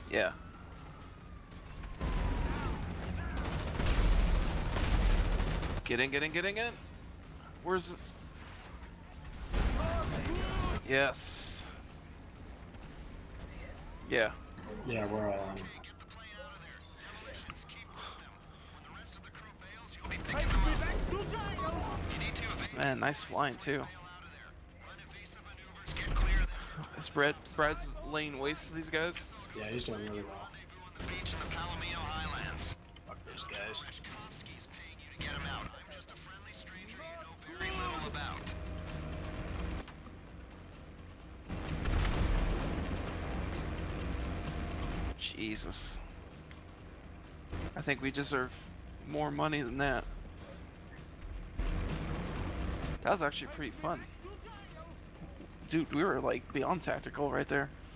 Yeah. Get in, get in, get in, get in. Where's this? Yes. Yeah. Yeah, we're all on. Man, nice flying too. Is Brad's laying waste to these guys? Yeah, he's doing really well. Fuck those guys. Jesus. I think we deserve more money than that. That was actually pretty fun. Dude, we were like beyond tactical right there.